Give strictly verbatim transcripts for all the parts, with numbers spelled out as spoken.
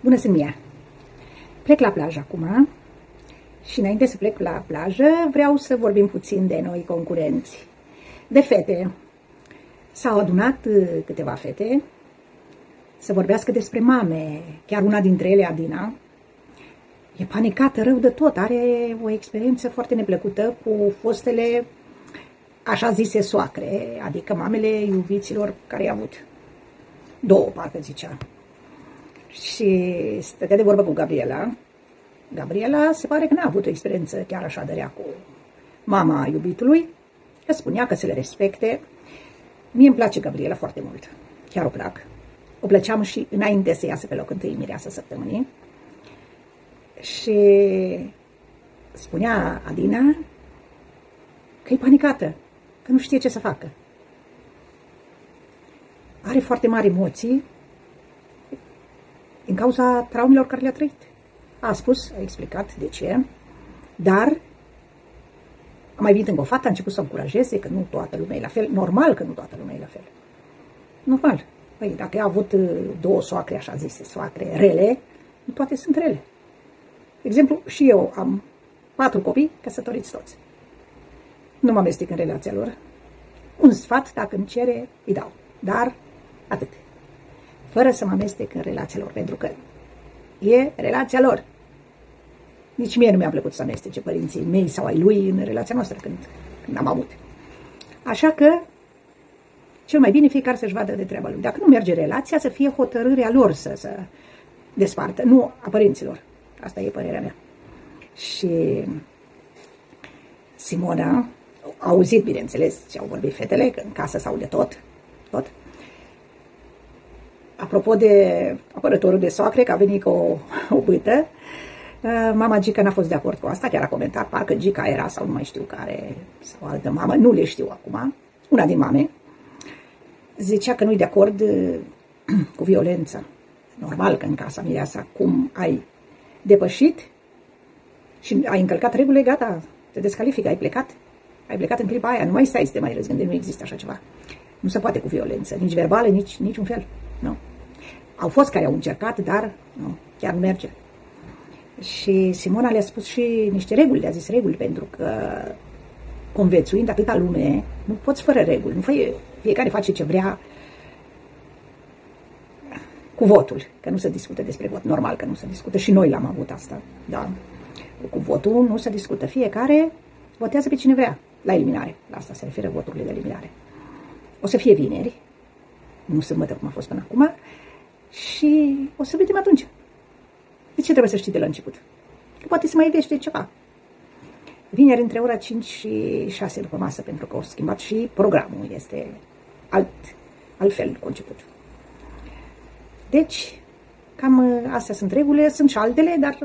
Bună, sunt Mia. Plec la plajă acum și înainte să plec la plajă vreau să vorbim puțin de noi concurenți, de fete. S-au adunat câteva fete să vorbească despre mame, chiar una dintre ele, Adina, e panicată rău de tot, are o experiență foarte neplăcută cu fostele așa zise soacre, adică mamele iubiților care i-a avut. Două, parcă zicea. Și stătea de vorbă cu Gabriela. Gabriela se pare că n-a avut o experiență chiar așa de rea cu mama iubitului, că spunea că să le respecte. Mie îmi place Gabriela foarte mult, chiar o plac. O plăceam și înainte să iasă pe loc întâi mireasă săptămânii. Și spunea Adina că e panicată, că nu știe ce să facă. Are foarte mari emoții din cauza traumelor care le-a trăit. A spus, a explicat de ce, dar a mai venit încă o fată, a început să o încurajeze că nu toată lumea e la fel. Normal că nu toată lumea e la fel. Normal. Păi, dacă a avut două soacre, așa zise, soacre rele, nu toate sunt rele. De exemplu, și eu am patru copii căsătoriți toți. Nu mă amestec în relația lor. Un sfat, dacă îmi cere, îi dau. Dar atât. Fără să mă amestec în relația lor, pentru că e relația lor. Nici mie nu mi-a plăcut să amestece părinții mei sau ai lui în relația noastră când, când am avut. Așa că, cel mai bine fiecare să-și vadă de treaba lui. Dacă nu merge relația, să fie hotărârea lor să se despartă, nu a părinților. Asta e părerea mea. Și Simona a auzit, bineînțeles, ce au vorbit fetele, că în casă s-aude tot, tot. Apropo de apărătorul de soacre, că a venit cu o, o bâtă, mama Gica n-a fost de acord cu asta, chiar a comentat, parcă Gica era sau nu mai știu care, sau altă mamă, nu le știu acum, una din mame, zicea că nu-i de acord cu violența. Normal că în casa mireasa, cum ai depășit și ai încălcat regulile, gata, te descalifică, ai plecat. Ai plecat în clipa aia, nu mai stai să te mai răzgândești, nu există așa ceva. Nu se poate cu violență, nici verbală, nici niciun fel. Nu. Au fost care au încercat, dar nu, chiar nu merge. Și Simona le-a spus și niște reguli, le-a zis reguli, pentru că conviețuind atâta lume, nu poți fără reguli. Nu fie, fiecare face ce vrea cu votul, că nu se discută despre vot. Normal că nu se discută și noi l-am avut asta. Da. Cu votul nu se discută. Fiecare votează pe cine vrea la eliminare. La asta se referă voturile de eliminare. O să fie vineri, nu sâmbătă cum a fost până acum, și o să vedem atunci. De ce trebuie să știi de la început? Că poate să mai vește ceva. Vineri între ora cinci și șase după masă, pentru că au schimbat și programul. Este alt, altfel conceput. Deci, cam astea sunt regulile, sunt și altele, dar...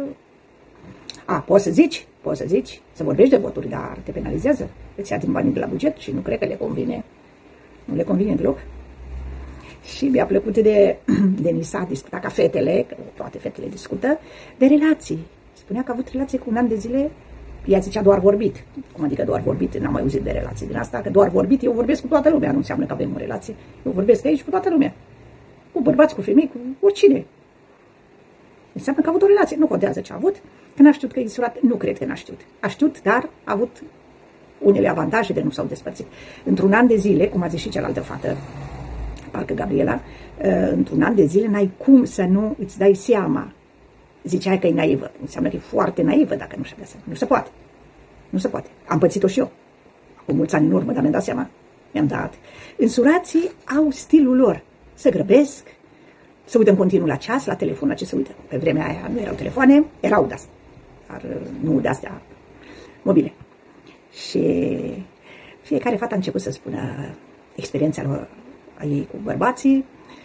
A, poți să zici, poți să zici, să vorbești de voturi, dar te penalizează. Îți ia din banii de la buget și nu cred că le convine. Nu le convine deloc. Și mi-a plăcut de Denisa, discuta ca fetele, că toate fetele discută, de relații. Spunea că a avut relații cu un an de zile, ea zicea doar vorbit. Cum adică doar vorbit? N-am mai auzit de relații din asta, că doar vorbit, eu vorbesc cu toată lumea, nu înseamnă că avem o relație. Eu vorbesc aici cu toată lumea. Cu bărbați, cu femei, cu oricine. Înseamnă că a avut o relație, nu contează ce a avut. Că n-a știut că e surat, nu cred că n-a știut. A știut, dar a avut unele avantaje de nu s-au despărțit. Într-un an de zile, cum a zis și cealaltă fată, parcă Gabriela, într-un an de zile n-ai cum să nu îți dai seama. Ziceai că e naivă. Înseamnă că e foarte naivă dacă nu și-a dat seama. Nu se poate. Nu se poate. Am pățit-o și eu. Cu mulți ani în urmă, dar mi-am dat seama. Mi-am dat. Însurații au stilul lor. Se grăbesc, se uită în continuu la ceas, la telefon, la ce se uită. Pe vremea aia nu erau telefoane, erau de-astea. Dar nu de-astea mobile. Și fiecare fată a început să spună experiența lor a ei cu bărbații.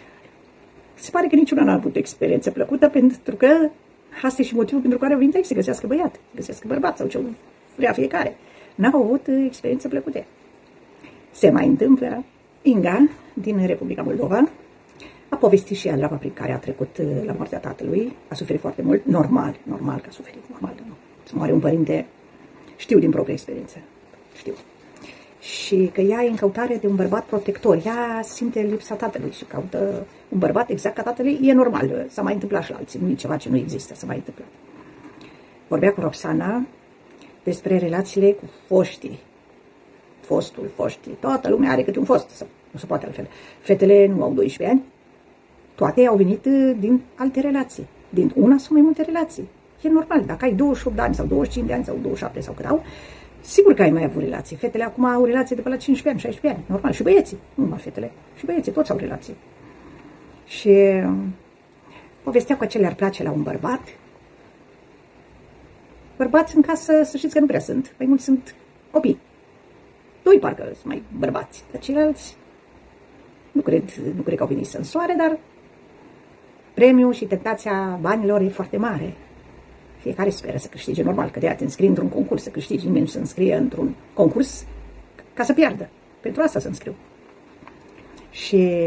Se pare că niciuna n-a avut experiență plăcută, pentru că asta e și motivul pentru care au venit aici să găsească băiat, să găsească bărbat sau ce vrea fiecare. N-au avut experiențe plăcute. Se mai întâmplă. Inga, din Republica Moldova, a povestit și ea drama prin care a trecut la moartea tatălui. A suferit foarte mult. Normal, normal că a suferit, normal. Nu. Să moare un părinte, știu din propria experiență. Știu. și că ea e în căutare de un bărbat protector. Ea simte lipsa tatălui și caută un bărbat exact ca tatălui. E normal, s-a mai întâmplat și la alții, nu e ceva ce nu există, s-a mai întâmplat. Vorbea cu Roxana despre relațiile cu foștii. Fostul, foștii. Toată lumea are câte un fost, sau nu se poate altfel. Fetele nu au doisprezece ani, toate au venit din alte relații, din una sau mai multe relații. E normal, dacă ai douăzeci și opt de ani sau douăzeci și cinci de ani sau douăzeci și șapte sau cât au, sigur că ai mai avut relații. Fetele acum au relații de pe la cincisprezece ani, șaisprezece ani, normal. Și băieții, nu numai fetele, și băieții, toți au relații. Și povestea cu acele ar place la un bărbat. Bărbați în casă, să știți că nu prea sunt, mai mulți sunt copii. Doi parcă sunt mai bărbați, dar ceilalți nu cred, nu cred că au venit să însoare, dar premiul și tentația banilor e foarte mare. Fiecare speră să câștige, normal, că de-aia te înscrii într-un concurs, să câștigi, nimeni nu se înscrie într-un concurs ca să piardă. Pentru asta se înscriu. Și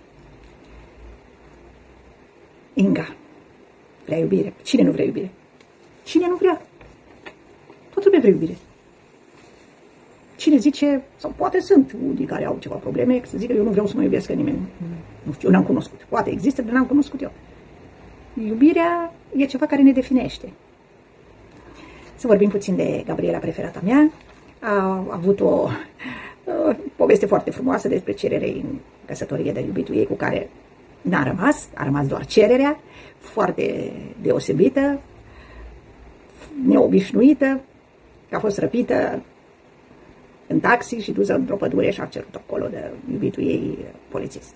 Inga vrea iubire. Cine nu vrea iubire? Cine nu vrea? Toată lumea vrea iubire. Cine zice, sau poate sunt unii care au ceva probleme, să zică eu nu vreau să mă iubească nimeni. Nu știu, eu n-am cunoscut. Poate există, dar n-am cunoscut eu. Iubirea e ceva care ne definește. Să vorbim puțin de Gabriela, preferata mea. A avut o, o poveste foarte frumoasă despre cerere în căsătorie de iubitul ei, cu care n-a rămas, a rămas doar cererea, foarte deosebită, neobișnuită, că a fost răpită în taxi și dusă într-o pădure și a cerut acolo de iubitul ei polițist.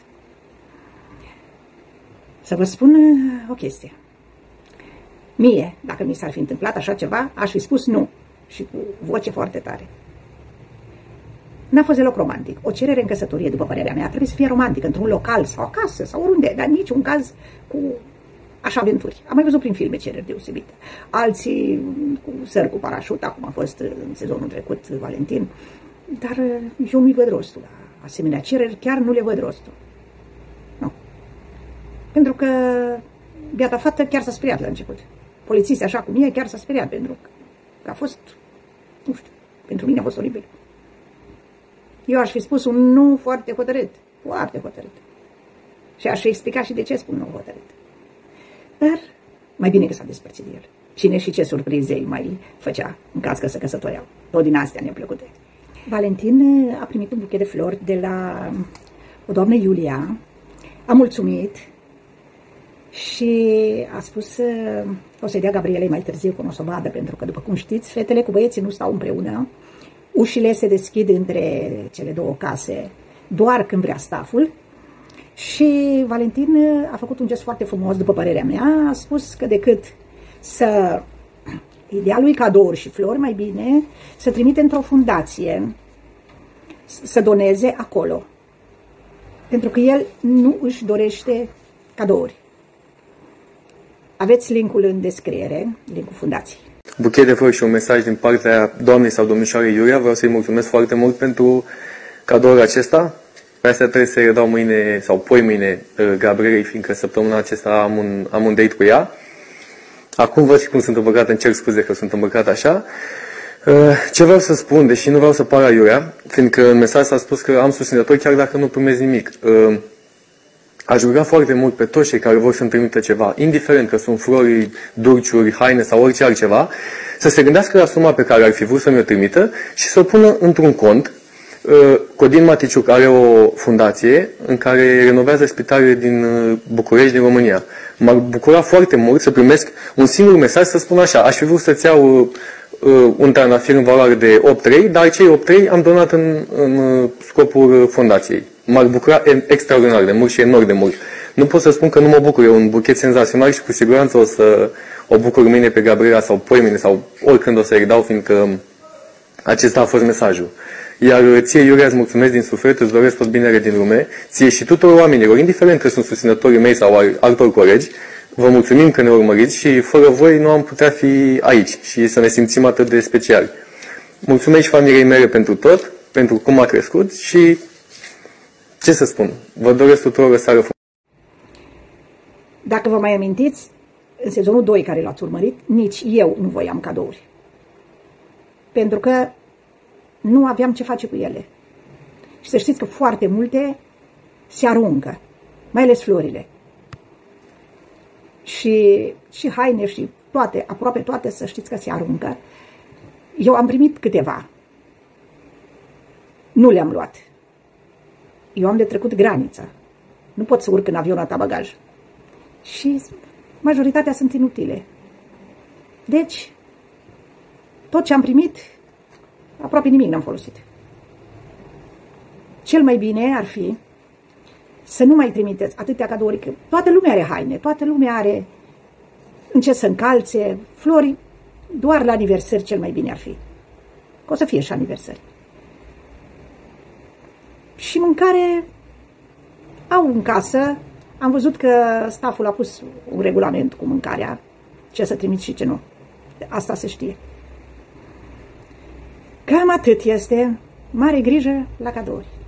Să vă spun o chestie. Mie, dacă mi s-ar fi întâmplat așa ceva, aș fi spus nu. Și cu voce foarte tare. N-a fost deloc romantic. O cerere în căsătorie, după părerea mea, trebuie să fie romantică, într-un local sau acasă sau oriunde, dar în niciun caz cu așa aventuri. Am mai văzut prin filme cereri deosebite. Alții cu sări cu parașut, acum a fost în sezonul trecut Valentin, dar eu nu-i văd rostul la asemenea cereri, chiar nu le văd rostul. Nu. Pentru că biata fată chiar s-a speriat la început. Polițistii, așa cum e, chiar s-a speriat, pentru că a fost, nu știu, pentru mine a fost oribil. Eu aș fi spus un nu foarte hotărât, foarte hotărât. Și aș fi explicat și de ce spun nu hotărât. Dar mai bine că s-a despărțit de el. Cine și ce surprize îi mai făcea în caz că se căsătoreau. Tot din astea neplăcute. Valentin a primit un buchet de flori de la o doamnă Iulia. A mulțumit și a spus că o să-i dea Gabrielei mai târziu când o să o vadă, pentru că, după cum știți, fetele cu băieții nu stau împreună. Ușile se deschid între cele două case doar când vrea staful. Și Valentin a făcut un gest foarte frumos, după părerea mea. A spus că decât să îi dea lui cadouri și flori, mai bine să trimite într-o fundație, să doneze acolo. Pentru că el nu își dorește cadouri. Aveți linkul în descriere, linkul fundației. Buchet de flori și un mesaj din partea doamnei sau domnișoarei Iulia. Vreau să-i mulțumesc foarte mult pentru cadoul acesta. Pe asta trebuie să-i redau mâine sau poi mâine Gabrielei, fiindcă săptămâna aceasta am un, am un date cu ea. Acum văd și cum sunt îmbăcat, îmi cer scuze că sunt îmbăcat așa. Ce vreau să spun, deși nu vreau să par aiurea, fiindcă în mesaj s-a spus că am susținători chiar dacă nu primez nimic. Aș ruga foarte mult pe toți cei care vor să-mi trimită ceva, indiferent că sunt flori, dulciuri, haine sau orice altceva, să se gândească la suma pe care ar fi vrut să mi-o trimită și să o pună într-un cont. Codin Maticiuc are o fundație în care renovează spitalele din București, din România. M-ar bucura foarte mult să primesc un singur mesaj să spun așa: aș fi vrut să-ți iau un trandafir în valoare de opt lei, dar cei opt lei am donat în, în scopul fundației. M-ar bucura extraordinar de mult și enorm de mult. Nu pot să spun că nu mă bucur, e un buchet senzațional și cu siguranță o să o bucur mâine pe Gabriela sau poimine sau oricând o să-i dau, fiindcă acesta a fost mesajul. Iar ție, Iulia, îți mulțumesc din suflet, îți doresc tot binele din lume, ție și tuturor oamenilor, indiferent că sunt susținătorii mei sau altor colegi, vă mulțumim că ne urmăriți și fără voi nu am putea fi aici și să ne simțim atât de speciali. Mulțumesc și familiei mele pentru tot, pentru cum a crescut și ce să spun, vă doresc tuturor o seară frumoasă. Dacă vă mai amintiți, în sezonul doi care l-ați urmărit, nici eu nu voiam cadouri. Pentru că nu aveam ce face cu ele. Și să știți că foarte multe se aruncă, mai ales florile. Și, și haine și toate, aproape toate, să știți că se aruncă. Eu am primit câteva. Nu le-am luat. Eu am de trecut granița. Nu pot să urc în avion la bagaj. Și majoritatea sunt inutile. Deci, tot ce am primit, aproape nimic n-am folosit. Cel mai bine ar fi să nu mai trimiteți atâtea cadouri, că toată lumea are haine, toată lumea are în ce să încalțe, flori, doar la aniversări cel mai bine ar fi. Că o să fie și aniversări. Și mâncare au în casă. Am văzut că staful a pus un regulament cu mâncarea, ce să trimiți și ce nu. Asta se știe. Cam atât este. Mare grijă la cadouri.